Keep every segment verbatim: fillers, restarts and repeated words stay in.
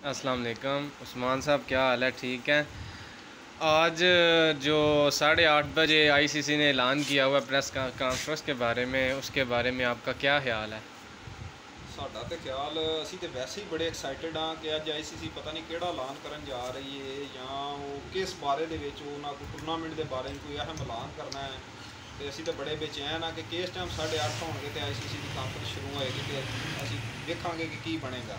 अस्सलाम वालेकुम उस्मान साहब, क्या हाल है? ठीक है। आज जो साढ़े आठ बजे आईसीसी ने ऐलान किया हुआ प्रेस कॉन्फ्रेंस के बारे में, उसके बारे में आपका क्या ख्याल है? साडा तो ख्याल असी तो वैसे ही बड़े एक्साइटेड हाँ कि अज आईसीसी पता नहीं केड़ा ऐलान करन जा रही है या वो किस बारे दे विच उन्हां कोई टूरनामेंट के बारे में कोई अहम ऐलान करना है। तो असी तो बड़े बेचैन हाँ कि किस टाइम साढ़े अठ होणगे तो आईसीसी की कॉन्फ्रेंस शुरू होएगी तो असी वेखांगे कि की बनेगा।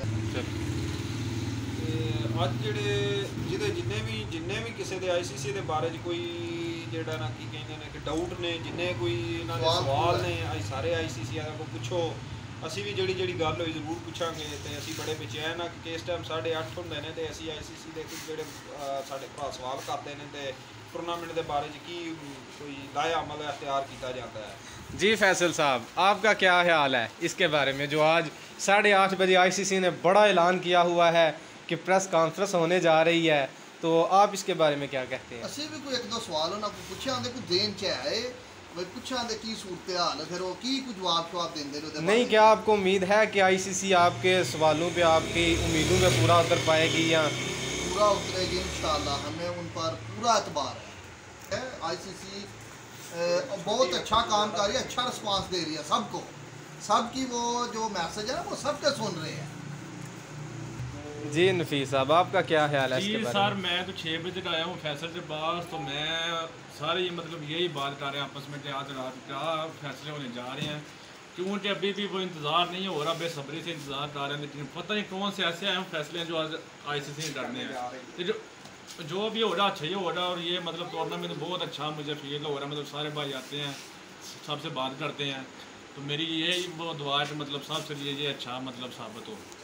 अज जेडे जिहदे जिन्ने भी जिन्ने भी किसी के आईसीसी के बारे कोई जेड़ा ना की कहते हैं कि डाउट ने जिन्ने कोई इन्हां दे सवाल ने अज सारे आईसीसी वालों को पुछो। असी भी जी जी गल हुई जरूर पूछांगे तो असी बड़े बेचैन हाँ कि किस टाइम साढ़े अठ होंगे ने तो असी आईसीसी के कुछ जोड़े साढ़े भरा सवाल करते हैं तो टूरनामेंट के बारे की कोई लाया अमल अख्तियार किया जाता है। जी फैसल साहब, आपका क्या ख्याल है इसके बारे में जो आज साढ़े आठ बजे आईसीसी ने बड़ा ऐलान किया हुआ है कि प्रेस कॉन्फ्रेंस होने जा रही है, तो आप इसके बारे में क्या कहते हैं? असी भी कोई एक दो सवाल उन्होंने को पूछे आंदे कोई देन च है भाई पूछे आंदे की सूरत हाल फिर वो की कुछ जवाब जवाब देंदे ने। नहीं, क्या आपको उम्मीद है कि आईसीसी आपके सवालों पे, आपकी उम्मीदों पे पूरा उतर पाएगी या पूरा उतरेगी? इंशाल्लाह हमें उन पर पूरा एतबार है। आईसीसी बहुत अच्छा काम कर रही है, अच्छा रिस्पांस दे रही है सबको, सबकी वो जो मैसेज है ना वो सबके सुन रहे हैं। जी नफीस साहब, आपका क्या ख्याल है? जी इसके बारे सर, में? मैं तो छः बजे तक आया हूँ फैसल के पास, तो मैं सारे ये मतलब यही बात कर रहे हैं आपस में कि आज रात क्या फैसले होने जा रहे हैं, क्योंकि अभी भी वो इंतज़ार नहीं हो रहा, बेसब्री से इंतज़ार कर रहे हैं, लेकिन पता नहीं कौन से ऐसे अहम फैसले हैं जो आज आईसीसी ने करने हैं। तो जो जो भी हो रहा अच्छा ही हो रहा, और ये मतलब टूर्नामेंट बहुत अच्छा मुझे फील हो रहा है। मतलब सारे भाई आते हैं, सबसे बात करते हैं, तो मेरी यही वो दुआ है कि मतलब सबसे लिए ये अच्छा मतलब साबित हो।